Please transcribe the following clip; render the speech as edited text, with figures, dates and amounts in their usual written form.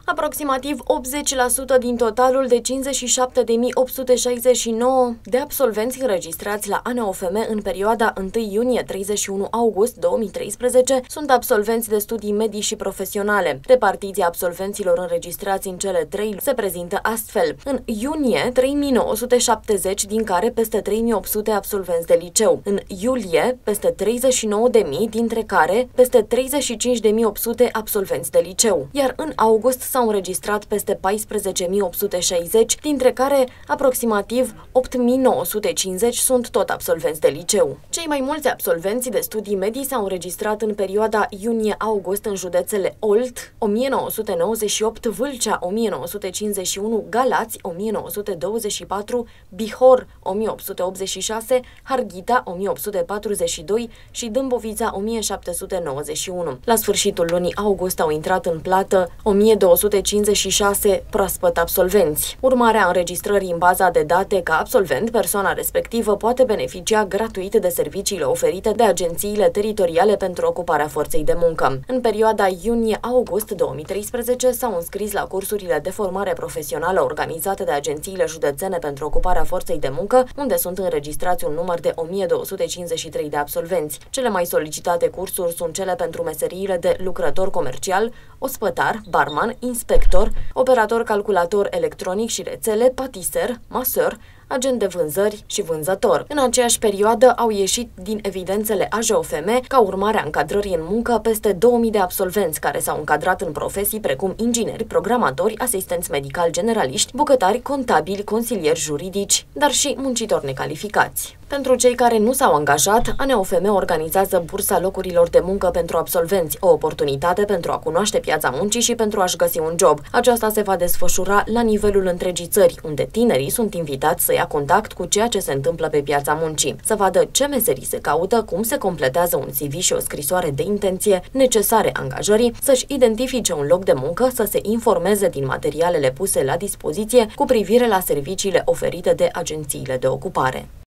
Aproximativ 80% din totalul de 57.869 de absolvenți înregistrați la ANEOFM în perioada 1 iunie-31 august 2013 sunt absolvenți de studii medii și profesionale. Repartiția absolvenților înregistrați în cele trei se prezintă astfel. În iunie, 3.970, din care peste 3.800 absolvenți de liceu. În iulie, peste 39.000, dintre care peste 35.800 absolvenți de liceu. Iar în august s-au înregistrat peste 14.860, dintre care aproximativ 8.950 sunt tot absolvenți de liceu. Cei mai mulți absolvenți de studii medii s-au înregistrat în perioada iunie-august în județele Olt, 1998, Vâlcea, 1951, Galați, 1924, Bihor, 1886, Harghita, 1842 și Dâmbovița, 1791. La sfârșitul lunii august au intrat în plată 1256 proaspăt absolvenți. Urmarea înregistrării în baza de date ca absolvent, persoana respectivă poate beneficia gratuit de serviciile oferite de agențiile teritoriale pentru ocuparea forței de muncă. În perioada iunie-august 2013 s-au înscris la cursurile de formare profesională organizate de agențiile județene pentru ocuparea forței de muncă, unde sunt înregistrați un număr de 1253 de absolvenți. Cele mai solicitate cursuri sunt cele pentru meseriile de lucrător comercial, ospătar, barman, inspector, operator calculator electronic și rețele, patiser, maseur, agent de vânzări și vânzător. În aceeași perioadă au ieșit din evidențele AJOFM, ca urmare a încadrării în muncă, peste 2000 de absolvenți care s-au încadrat în profesii precum ingineri, programatori, asistenți medical generaliști, bucătari, contabili, consilieri juridici, dar și muncitori necalificați. Pentru cei care nu s-au angajat, ANEOFM organizează bursa locurilor de muncă pentru absolvenți, o oportunitate pentru a cunoaște piața muncii și pentru a-și găsi un job. Aceasta se va desfășura la nivelul întregii țări, unde tinerii sunt invitați să ia contact cu ceea ce se întâmplă pe piața muncii, să vadă ce meserii se caută, cum se completează un CV și o scrisoare de intenție necesare angajării, să-și identifice un loc de muncă, să se informeze din materialele puse la dispoziție cu privire la serviciile oferite de agențiile de ocupare.